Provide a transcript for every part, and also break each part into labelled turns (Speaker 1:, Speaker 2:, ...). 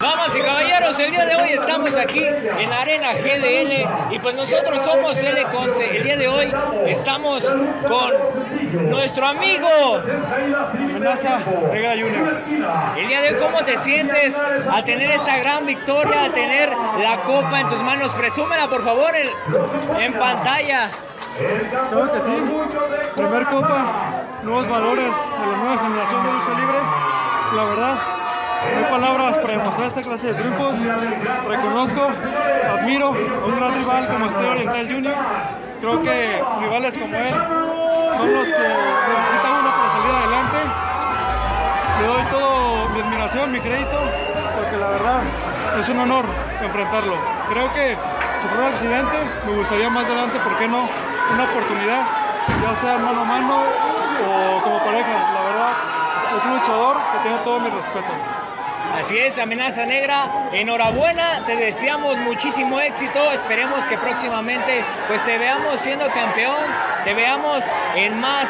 Speaker 1: Damas y caballeros, el día de hoy estamos aquí en Arena GDL y pues nosotros somos L Conce. El día de hoy estamos con nuestro amigo
Speaker 2: Amenaza Negra Junior.
Speaker 1: El día de hoy, ¿cómo te sientes al tener esta gran victoria, al tener la copa en tus manos? Presúmela por favor en pantalla.
Speaker 2: Creo que sí. Primer copa, nuevos valores de la nueva generación de lucha libre. La verdad, no hay palabras para demostrar esta clase de triunfos. Reconozco, admiro a un gran rival como Estrella Oriental Junior. Creo que rivales como él son los que necesitan uno para salir adelante. Le doy todo mi admiración, mi crédito, porque la verdad es un honor enfrentarlo. Creo que si fuera un accidente, me gustaría más adelante, ¿por qué no? Una oportunidad, ya sea mano a mano o como pareja. La verdad, es un luchador que tiene todo mi respeto.
Speaker 1: Así es, Amenaza Negra, enhorabuena, te deseamos muchísimo éxito, esperemos que próximamente pues te veamos siendo campeón, te veamos en más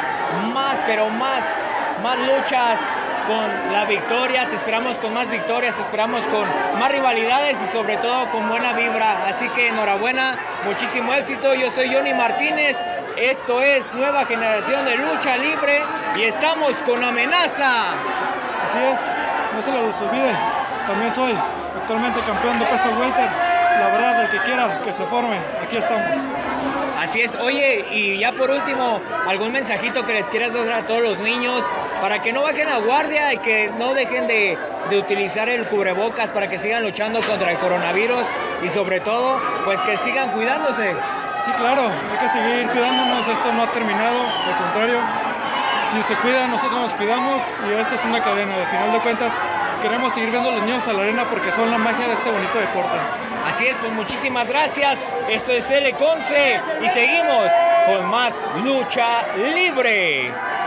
Speaker 1: luchas con la victoria, te esperamos con más victorias, te esperamos con más rivalidades y sobre todo con buena vibra, así que enhorabuena, muchísimo éxito. Yo soy Johnny Martínez, esto es Nueva Generación de Lucha Libre y estamos con Amenaza.
Speaker 2: Así es, no se los olvide, también soy actualmente campeón de peso welter. La verdad, el que quiera que se forme, aquí estamos.
Speaker 1: Así es. Oye, y ya por último, ¿algún mensajito que les quieras dar a todos los niños para que no bajen la guardia y que no dejen de utilizar el cubrebocas, para que sigan luchando contra el coronavirus y sobre todo, pues que sigan cuidándose?
Speaker 2: Sí, claro, hay que seguir cuidándonos, esto no ha terminado, al contrario, si se cuidan, nosotros nos cuidamos y esto es una cadena. Al final de cuentas, queremos seguir viendo a los niños a la arena porque son la magia de este bonito deporte.
Speaker 1: Así es, pues muchísimas gracias. Esto es L Conce y seguimos con más lucha libre.